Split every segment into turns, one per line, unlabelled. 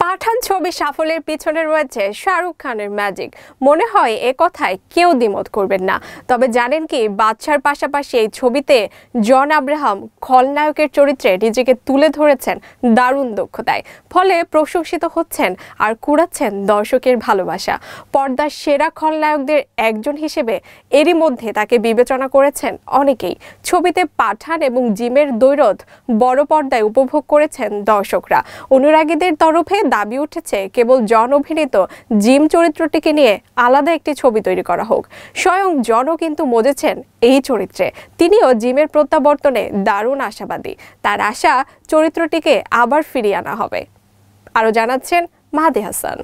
পাঠান ছবি সাফল্যের পিছনে রয়েছে শাহরুখ খানের ম্যাজিক। মনে হয় এ কথায় কেউ দ্বিমত করবেন না। তবে জানেন কি, বাদশার পাশাপাশি এই ছবিতে জন আব্রাহাম খলনায়কের চরিত্রে নিজেকে তুলে ধরেছেন দারুণ দক্ষতায়। ফলে প্রশংসিত হচ্ছেন আর কুড়াচ্ছেন দর্শকের ভালোবাসা। পর্দার সেরা খলনায়কদের একজন হিসেবে এরই মধ্যে তাকে বিবেচনা করেছেন অনেকেই। ছবিতে পাঠান এবং জিমের দ্বৈরথ বড় পর্দায় উপভোগ করেছেন দর্শকরা। অনুরাগীদের তরফে দাবি উঠেছে কেবল জন অভিনীত জিম চরিত্রটিকে নিয়ে আলাদা একটি ছবি তৈরি করা হোক। স্বয়ং জনও কিন্তু মজেছেন এই চরিত্রে। তিনিও জিমের প্রত্যাবর্তনে দারুণ আশাবাদী। তার আশা চরিত্রটিকে আবার ফিরিয়ে আনা হবে। আরো জানাচ্ছেন মাহাদি হাসান।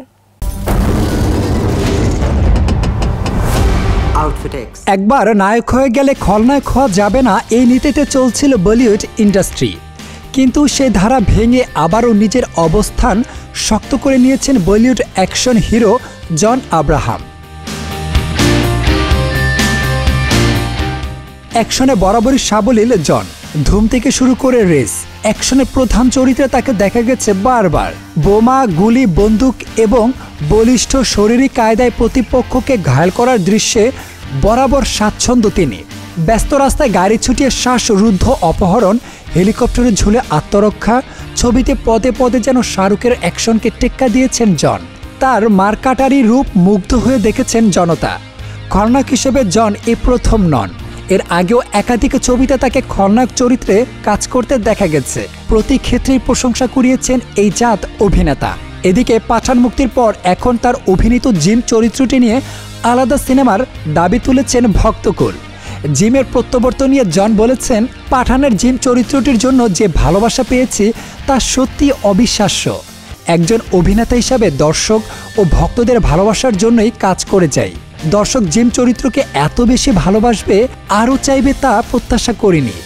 একবার নায়ক হয়ে গেলে খলনায়ক হওয়া যাবে না, এই নীতিতে চলছিল বলিউড ইন্ডাস্ট্রি। কিন্তু সে ধারা ভেঙে আবারও নিজের অবস্থান শক্ত করে নিয়েছেন Bollywood action hero John Abraham. অ্যাকশনে বরাবরই সাবলীল জন। ধুম থেকে শুরু করে রেস, অ্যাকশনের প্রধান চরিত্রে তাকে দেখা গেছে বারবার। বোমা, গুলি, বন্দুক এবং বলিষ্ঠ শরীরী কায়দায় প্রতিপক্ষকে ঘায়েল করার দৃশ্যে বরাবর স্বাচ্ছন্দ্য তিনি। ব্যস্ত রাস্তায় গাড়ি ছুটিয়ে শ্বাসরুদ্ধ অপহরণ, হেলিকপ্টারে ঝুলে আত্মরক্ষা, ছবিতে পদে পদে যেন শাহরুখের অ্যাকশনকে টেক্কা দিয়েছেন জন। তার মারকাটারি রূপ মুগ্ধ হয়ে দেখেছেন জনতা। খলনায়ক হিসেবে জন এই প্রথম নন। এর আগেও একাধিক ছবিতে তাকে খলনায়ক চরিত্রে কাজ করতে দেখা গেছে। প্রতি ক্ষেত্রেই প্রশংসা কুড়িয়েছেন এই জাত অভিনেতা। এদিকে পাঠান মুক্তির পর এখন তার অভিনীত জিম চরিত্রটি নিয়ে আলাদা সিনেমার দাবি তুলেছেন ভক্তকুল। জিমের প্রত্যাবর্তন নিয়ে জন বলেছেন, পাঠানের জিম চরিত্রটির জন্য যে ভালোবাসা পেয়েছি তা সত্যি অবিশ্বাস্য। একজন অভিনেতা হিসাবে দর্শক ও ভক্তদের ভালোবাসার জন্যই কাজ করে যাই। দর্শক জিম চরিত্রকে এত বেশি ভালোবাসবে, আরও চাইবে, তা প্রত্যাশা করিনি।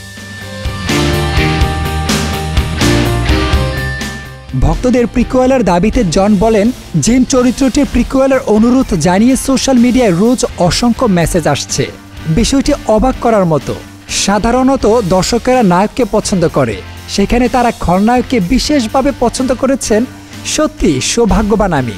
ভক্তদের প্রিকুয়েলের দাবিতে জন বলেন, জিম চরিত্রটির প্রিকুয়েলের অনুরোধ জানিয়ে সোশ্যাল মিডিয়ায় রোজ অসংখ্য মেসেজ আসছে। বিষয়টি অবাক করার মতো। সাধারণত দর্শকেরা নায়ককে পছন্দ করে, সেখানে তারা খলনায়ককে বিশেষভাবে পছন্দ করেছেন। সত্যি সৌভাগ্যবান আমি।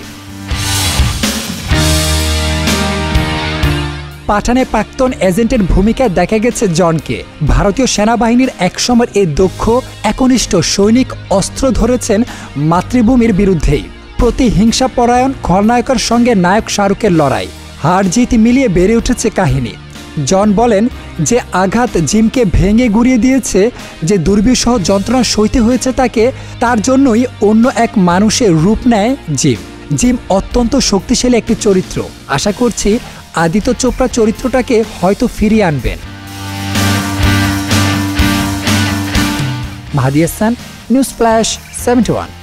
পাঠানে প্রাক্তন এজেন্টের ভূমিকায় দেখা গেছে জনকে। ভারতীয় সেনাবাহিনীর একসময়ের এই দক্ষ একনিষ্ঠ সৈনিক অস্ত্র ধরেছেন মাতৃভূমির বিরুদ্ধেই। প্রতিহিংসাপরায়ণ খলনায়কের সঙ্গে নায়ক শাহরুখের লড়াই, হার জিত মিলিয়ে বেড়ে উঠেছে কাহিনী। জন বলেন, যে আঘাত জিমকে ভেঙে গুড়িয়ে দিয়েছে, যে দুর্বিষহ যন্ত্রণা সইতে হয়েছে তাকে, তার জন্যই অন্য এক মানুষের রূপ নেয় জিম। জিম অত্যন্ত শক্তিশালী একটি চরিত্র। আশা করছি আদিত্য চোপড়া চরিত্রটাকে হয়তো ফিরিয়ে আনবেন। Mahadi Hasan, news flash 71।